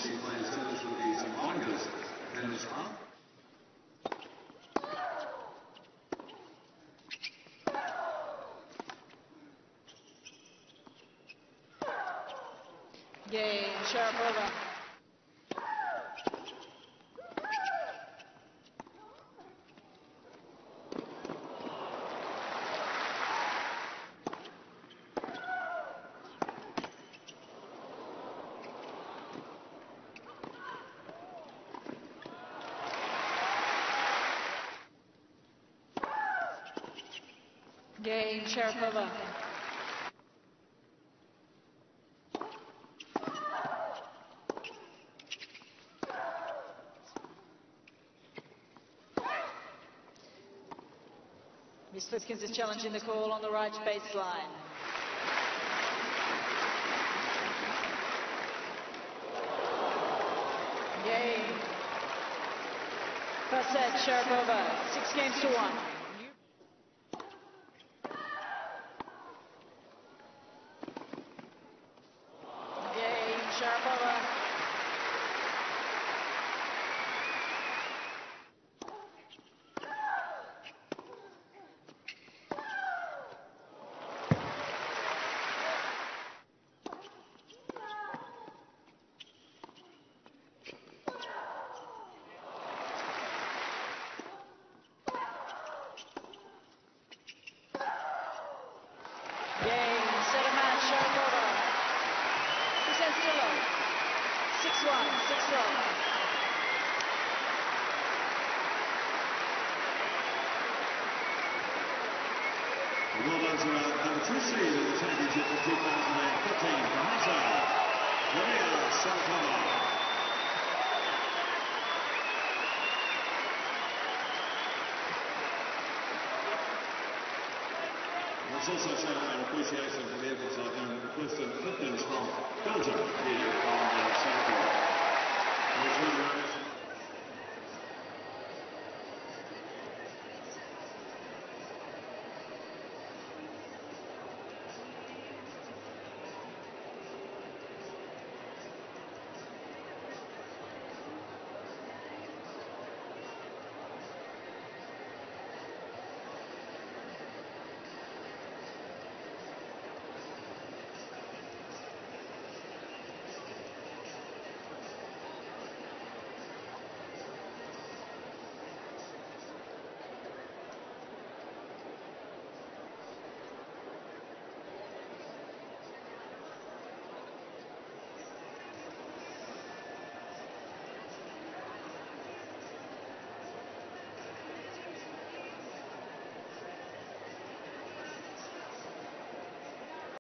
She plays tennis with the St. Monica's Tennis Club. Game, Sharapova. Game, Sharapova. Miss Flipkins is challenging the call on the right baseline. Game. First set, Sharapova, 6-1. Game, Sharapova. Game, set a match, Sharapova. 2 sets to love. 6-1, 6-love. Well done to number 2 seed in the championship of 2015 for Moscow, Maria Sharapova. Let's also show our appreciation for the efforts of Kristen Flipkins from Belgium here.